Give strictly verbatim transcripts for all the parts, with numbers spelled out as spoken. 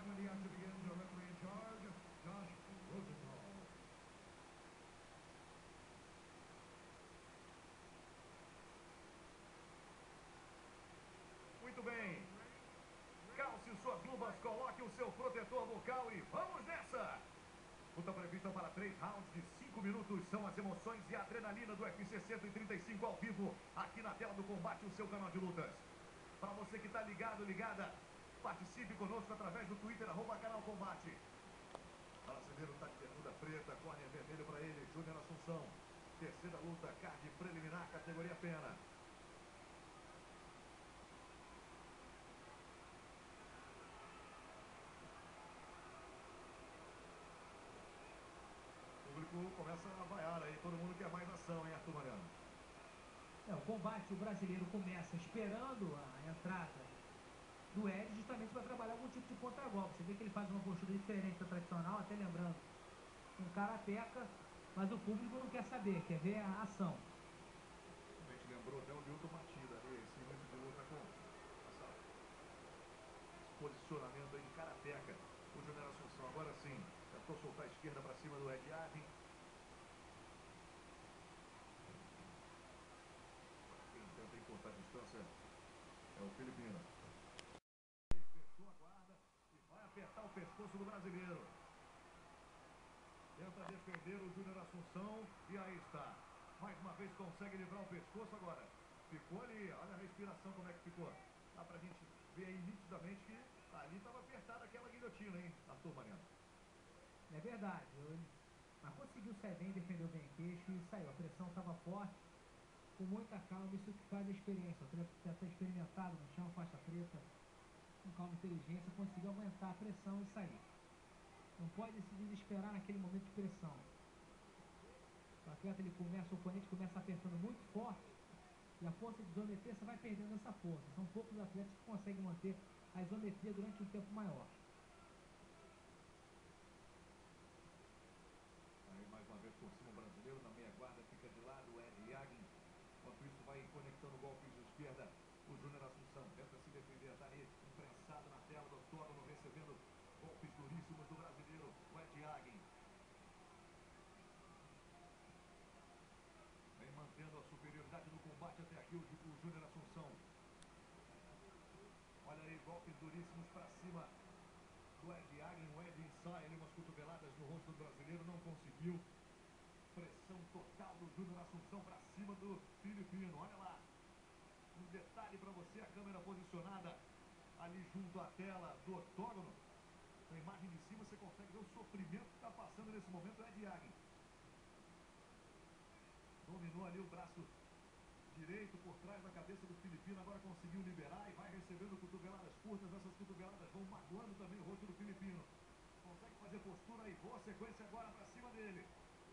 when the action begins, the referee in charge, Josh Rosenthal. Muito bem. Calce suas luvas, coloque o seu protetor bucal e vamos nessa! Luta prevista para três rounds de cinco minutos. São as emoções e a adrenalina do U F C cento e trinta e cinco ao vivo, aqui na tela do Combate, o seu canal de lutas. Para você que está ligado, ligada, participe conosco através do Twitter, arroba canal Combate. O brasileiro está de bermuda preta, corner vermelho para ele, Júnior Assunção. Terceira luta, card preliminar, categoria pena. O público começa a vaiar aí, todo mundo quer mais ação, hein, Arthur Mariano? É, o combate, o brasileiro começa esperando a entrada do Ed justamente para trabalhar algum tipo de contra-golpe. Você vê que ele faz uma postura diferente da tradicional, até lembrando um karateca, mas o público não quer saber, quer ver a ação. A gente lembrou até o Newton Matida ali, esse início de luta com essa, esse posicionamento aí de karateca. O Júnior Assunção agora sim tentou soltar a esquerda para cima do Ed Arvin. Quem tenta encurtar a distância é o Filipino. Fechou a guarda e vai apertar o pescoço do brasileiro. Tenta defender o Júnior Assunção e aí está. Mais uma vez consegue livrar o pescoço agora. Ficou ali, olha a respiração como é que ficou. Dá pra gente ver aí nitidamente que ali estava apertada aquela guilhotina, hein, Arthur Mariano? É verdade, ele... mas conseguiu sair bem, defendeu bem o queixo e saiu. A pressão estava forte, com muita calma, isso que faz a experiência. O atleta experimentado no chão, faixa preta, com calma e inteligência, conseguiu aguentar a pressão e sair. Não pode se desesperar naquele momento de pressão. O atleta, ele começa, o oponente começa apertando muito forte e a força de isometria você vai perdendo essa força. São poucos atletas que conseguem manter a isometria durante um tempo maior. Aí mais uma vez por cima o brasileiro, na meia guarda, fica de lado o Ed Yagin. Enquanto isso vai conectando golpes de esquerda. O Júnior Assunção tenta se defender, tá ali imprensado na tela do octógono, recebendo golpes duríssimos do brasileiro, o Ed Yagin. Vem mantendo a superioridade no combate até aqui o, o Júnior Assunção. Olha aí, golpes duríssimos pra cima do Ed Yagin. O Ed ensaia ali umas cotoveladas no rosto do brasileiro, não conseguiu. Pressão total do Júnior Assunção pra cima do Filipino. Olha lá. Um detalhe pra você, a câmera posicionada ali junto à tela do octógono. Na imagem de cima você consegue ver o sofrimento que está passando nesse momento o Ed Yagin. Dominou ali o braço direito por trás da cabeça do Filipino, agora conseguiu liberar e vai recebendo cotoveladas curtas. Essas cotoveladas vão magoando também o rosto do Filipino. Consegue fazer postura aí, boa sequência agora pra cima dele.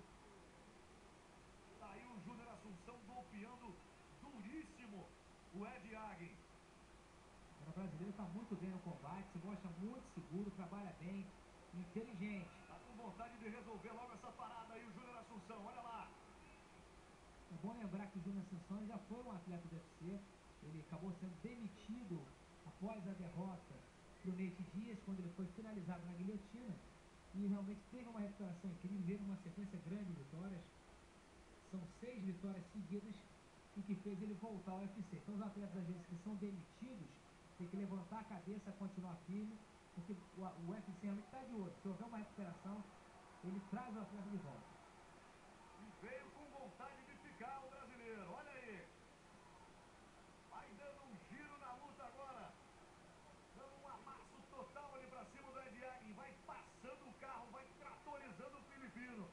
Tá aí o Júnior Assunção golpeando duríssimo o Ed Yagin. O brasileiro está muito bem no combate, se mostra muito seguro, trabalha bem, inteligente. Tá com vontade de resolver logo essa parada aí o Júnior Assunção, olha lá. É bom lembrar que o Júnior Assunção já foi um atleta do U F C, ele acabou sendo demitido após a derrota para o Nate Diaz, quando ele foi finalizado na guilhotina, e realmente teve uma recuperação incrível, teve uma sequência grande de vitórias, são seis vitórias seguidas, e que fez ele voltar ao U F C. Então os atletas, às vezes, que são demitidos, tem que levantar a cabeça, continuar firme, porque o, o U F C realmente está de olho. Se houver uma recuperação, ele traz o atleta de volta. E veio com vontade de ficar o brasileiro, olha aí. Vai dando um giro na luta agora. Dando um amasso total ali pra cima do Ed Yagin. Vai passando o carro, vai tratorizando o Filipino.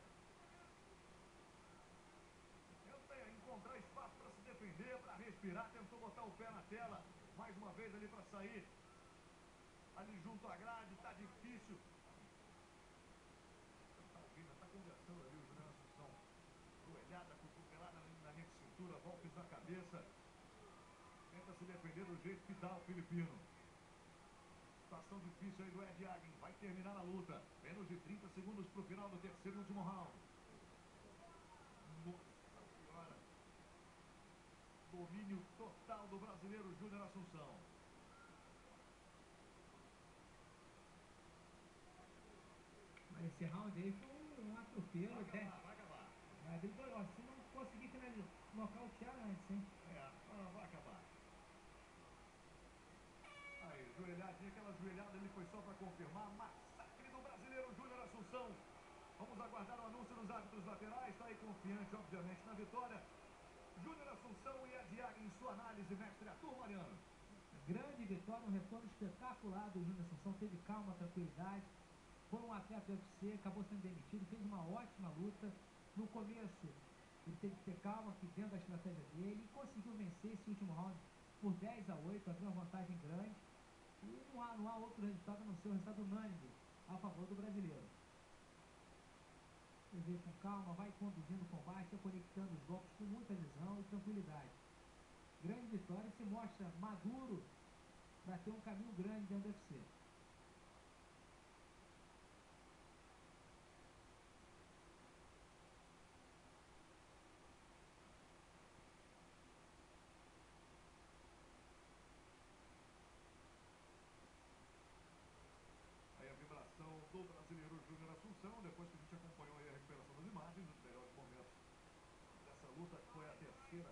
Tenta encontrar espaço para se defender, para respirar. Tentou botar o pé na tela. Mais uma vez ali para sair. Ali junto à grade, tá difícil. Tá ouvindo, tá conversando ali o Júnior Assunção. Joelhada, cotovelada na linha de cintura, golpes na cabeça. Tenta se defender do jeito que dá o Filipino. Situação difícil aí do Ed Yagin. Vai terminar a luta. Menos de trinta segundos pro final do terceiro e último round. Nossa senhora. Domínio total do brasileiro Júnior Assunção. Esse round aí foi um, um atropelo. Vai Até, acabar, vai acabar. é, ele, ó, se não conseguir finalizar, nocautear antes, hein? É, ah, vai acabar. Aí, joelhadinha, aquela joelhada ali foi só para confirmar. Massacre do brasileiro Júnior Assunção. Vamos aguardar o anúncio dos árbitros laterais. Está aí confiante, obviamente, na vitória. Júnior Assunção e Adiaga em sua análise, mestre Arthur Mariano. Grande vitória, um retorno espetacular do Júnior Assunção. Teve calma, tranquilidade. Foi um atleta do U F C, acabou sendo demitido, fez uma ótima luta. No começo, ele teve que ter calma aqui dentro da estratégia dele e conseguiu vencer esse último round por dez a oito, havia uma vantagem grande. E não há, não há outro resultado a não ser o resultado unânime a favor do brasileiro. Ele veio com calma, vai conduzindo o combate, conectando os golpes com muita visão e tranquilidade. Grande vitória e se mostra maduro para ter um caminho grande dentro do U F C. Aí a vibração do brasileiro Júnior Assunção, depois que a gente acompanhou aí a recuperação das imagens, os melhores momentos dessa luta, que foi a terceira.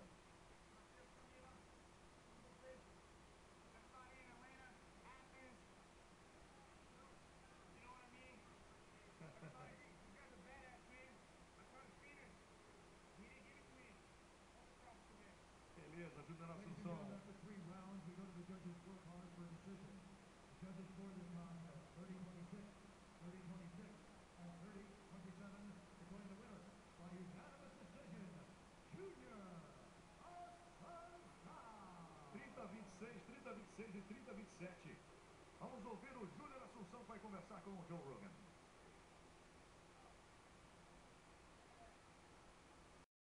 Beleza, Júnior Assunção. trinta a vinte e seis, trinta a vinte e seis e trinta a vinte e sete. Vamos ouvir o Júnior Assunção que vai conversar com o Joe Rogan.